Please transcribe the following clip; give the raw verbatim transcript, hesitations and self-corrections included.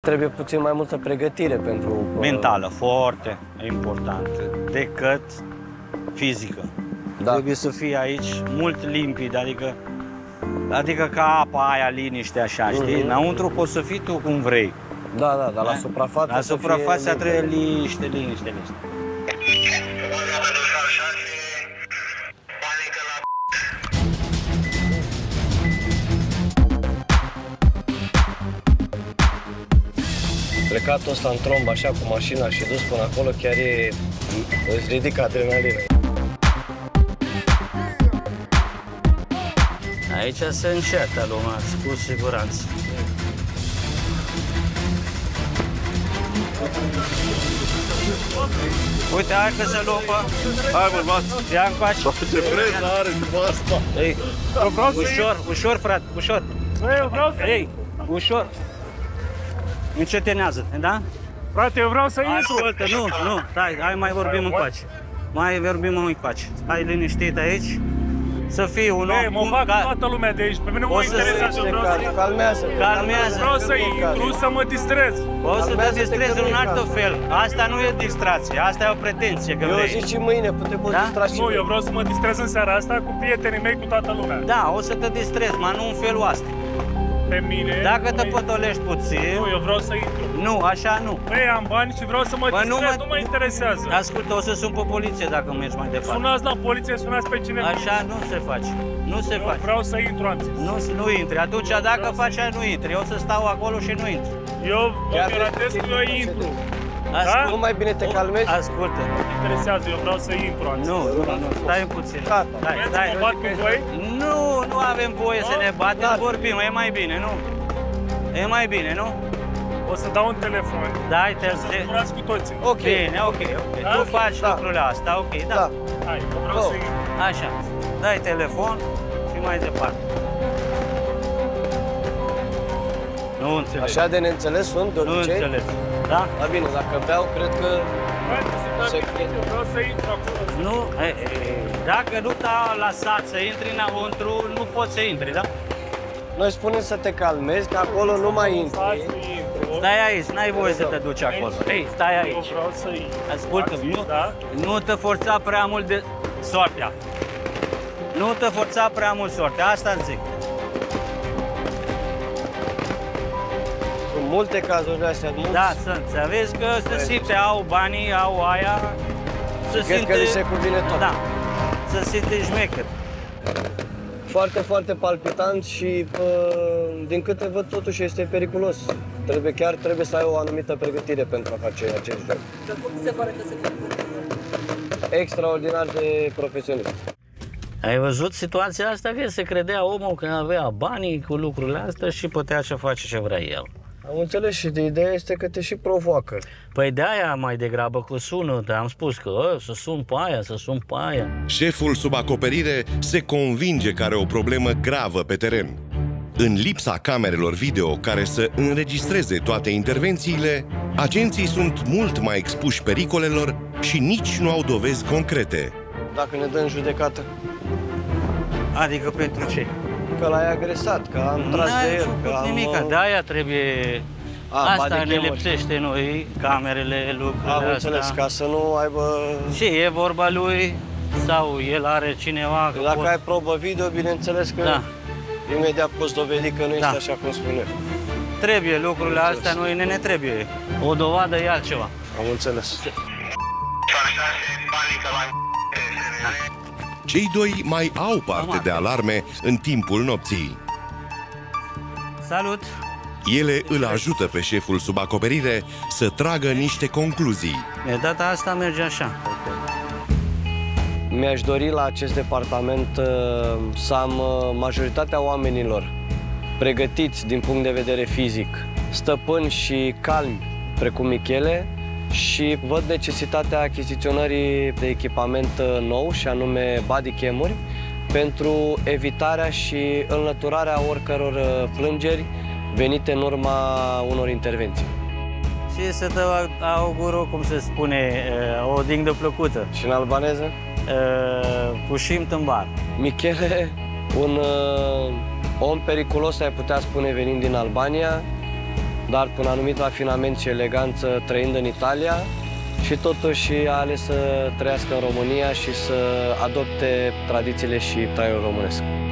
trebuie puțin mai multă pregătire pentru... Mentală, foarte important, decât fizică. Da. Trebuie să fii aici mult limpid, adică, adică ca apa aia, liniște, așa, știi? Mm-hmm. Înăuntru poți să fii tu cum vrei. Da, da, dar la suprafață La suprafață trebuie liniște, liniște, liniște. Plecatul ăsta în tromb, așa, cu mașina și dus până acolo, chiar e... îți ridică adrenalină. Aici se încetă lumea, cu siguranță. Uite, hai că se lupă. Hai, bărbați. Ia încoace. Ce preză are după asta. Ei, ușor, ușor, frate, ușor. Eu vreau să... Ei, ușor. Încetinează, da? Frate, eu vreau să intru. Ascultă, nu, nu, stai, hai mai vorbim încoace. Mai vorbim încoace. Stai liniștit aici. Să fii un om... Ei, mă fac toată lumea de aici. Pe mine mă interesează, vreau să intru. Calmează. Calmează. Vreau să intru, să mă distrez. Poți să te distrezi în alt fel. Asta nu e distracție, asta e o pretenție că vrei. Eu zic și mâine, te poți Da? distra și Nu, eu vreau să mă distrez în seara asta cu prietenii mei, cu toată lumea. Da, o să te distrezi, dar nu în felul ăsta. Pe mine... Dacă te potolești puțin... Nu, eu vreau să intru. Nu, așa nu. Băi, am bani și vreau să mă Bă, distrez, nu mă- nu mă interesează. Ascultă, o să sun pe poliție dacă mergi mai departe. Sunați la poliție, sunați pe cineva. Așa nu se face. Nu se Eu face. vreau să intru, am zis. Nu, nu intri. Atunci dacă faci aia, nu intri. Eu o să stau acolo și nu intri. Eu vă Chiar garantez că eu intru. Ascult, Nu mai bine te calmezi? Ascultă. Nu mă interesează, eu vreau să intru, am zis. Nu, nu, nu. Stai puțin. Gata. Stai, Vreți să stai. mă bat cu voi? Nu, nu avem voie să ne batem. Vorbim. E mai bine, nu? E mai bine, nu? O să dau un telefon. Dai, te Să zburați cu toții. Ok. Bine, ok, ok. Da? Tu faci Da. lucrurile astea, ok, da. Da. Hai, eu vreau Oh. să intru. Așa. Dai telefon și mai departe. Nu înțeleg. Așa de neînțeles sunt, de Nu obicei? înțeleg. Da? Da, bine, dacă beau, cred că... Hai, să Se- eu vreau să intru acolo. Nu, e, e, dacă nu te-a lăsat să intri înăuntru, nu poți să intri, da? Noi spunem să te calmezi, că acolo nu mai intri. Hai să intru. Stai aici, n-ai voie să te duci acolo. Ei, stai Eu aici. vreau să intru. Ascultă, Am zis, nu, da? nu te forța prea mult de soartea. Nu te forța prea mult soartea, asta îți zic. Sunt multe cazuri de astea, mulți. Da, sunt. Să vezi că se simte, au banii, au aia. Se Cred că li se cuvine tot. Da, se simte șmecher. Foarte, foarte palpitant și, pă, din câte văd, totuși este periculos. Trebuie, chiar trebuie să ai o anumită pregătire pentru a face acest joc. Dar cum se pare că se Extraordinar de profesionist. Ai văzut situația asta? Că se credea omul că avea banii cu lucrurile astea și putea să face ce vrea el. Am înțeles și de ideea este că te și provoacă. Păi de-aia mai degrabă cu sună, te-am spus că ă, să sun pe aia, să sun pe aia. Șeful sub acoperire se convinge că are o problemă gravă pe teren. În lipsa camerelor video care să înregistreze toate intervențiile, agenții sunt mult mai expuși pericolelor și nici nu au dovezi concrete. Dacă ne dă în judecată, Adică pentru ce? că l-ai agresat, că am tras de N-ai el, că făcut am... nimic, de-aia trebuie... A, Asta ne bodycam-uri. lipsește noi, camerele, lucrurile Am astea. înțeles, ca să nu aibă... Și e vorba lui sau el are cineva... Că Dacă pot... ai probă video, bineînțeles că Da. imediat poți dovedi că nu este Da. așa cum spune. Trebuie lucrurile astea, noi ne, ne trebuie. O dovadă e altceva. Am înțeles. Cei doi mai au parte de alarme în timpul nopții. Salut! Ele îl ajută pe șeful sub acoperire să tragă niște concluzii. De data asta merge așa. Mi-aș dori la acest departament uh, să am uh, majoritatea oamenilor pregătiți din punct de vedere fizic, stăpâni și calmi, precum Michele, și văd necesitatea achiziționării de echipament uh, nou, și anume bodycam-uri, pentru evitarea și înlăturarea oricăror uh, plângeri venite în urma unor intervenții. Și să te augură, cum se spune, o odihnă plăcută. Și în albaneză? Pușim tâmbar. Michele, un uh, om periculos, ai putea spune, venind din Albania, dar cu un anumit rafinament și eleganță trăind în Italia și totuși a ales să trăiască în România și să adopte tradițiile și traiul românesc.